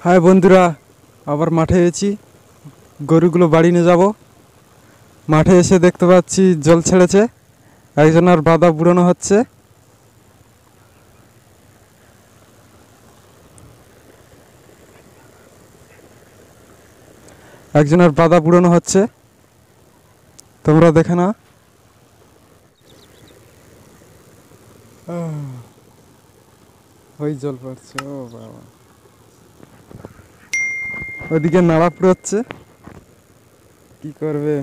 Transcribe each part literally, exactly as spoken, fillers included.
High বন্ধুরা, আবার মাঠে এসেছি। গরুগুলো বাড়ি নিয়ে যাব। মাঠে এসে দেখতে পাচ্ছি জল ছেড়েছে, একজনের বাধা বুড়ানো হচ্ছে। একজনের বাধা বুড়ানো হচ্ছে, তোমরা দেখে না। ওই জল পড়ছে, ও বাবা, ওদিকে নাড়া পুড়াচ্ছে, কি করবে?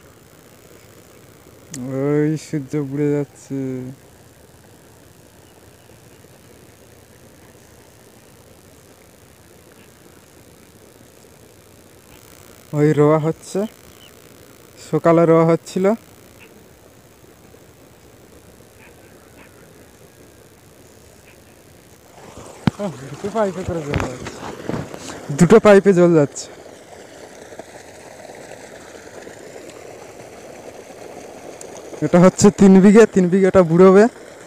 ওই সূর্য পুড়ে যাচ্ছে। ওই রোয়া হচ্ছে, সকালে রোয়া হচ্ছিল। দুটো পাইপে করে জল যাচ্ছে, দুটো পাইপে জল যাচ্ছে। এটা হচ্ছে তিন বিঘে, তিন বিঘেটা বুড়োবে।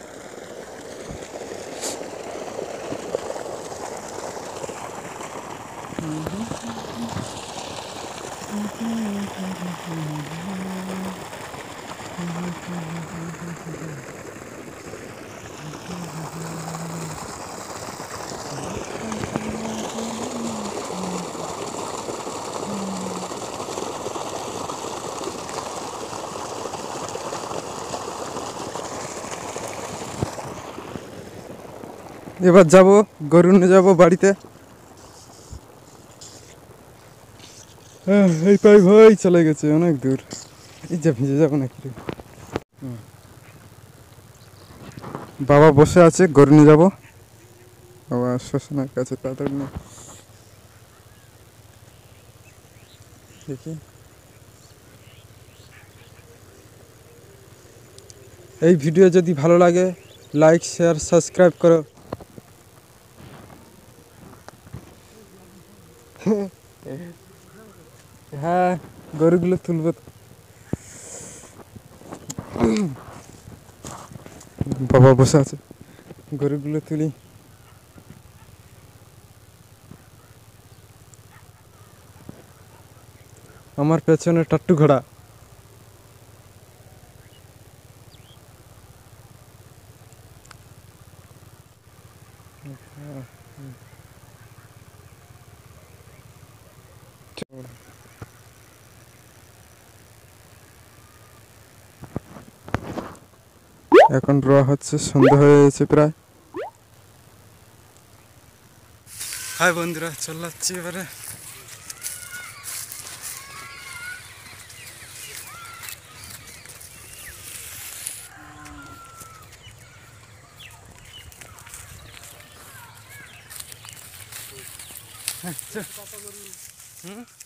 এবার যাব, গরু নিয়ে যাবো বাড়িতে। হ্যাঁ, এই পাই ভাই চলে গেছে অনেক দূর। এই যে ভিজে যাবো নাকি রে। বাবা বসে আছে, গরু নিয়ে যাবো। বাবা শ্মশানের কাছে, তাড়াতাড়ি না দেখি। এই ভিডিও যদি ভালো লাগে, লাইক শেয়ার সাবস্ক্রাইব করো। হ্যাঁ, গরুগুলো তুলব। বাবা বসে আছে, গরুগুলো তুলি। আমার পেছনে টাট্টু ঘোড়া। এখন রোয়া হচ্ছে, সন্ধ্যা হয়ে গেছে প্রায়। হাই বন্ধুরা, চলে যাচ্ছি এবারে। হুম।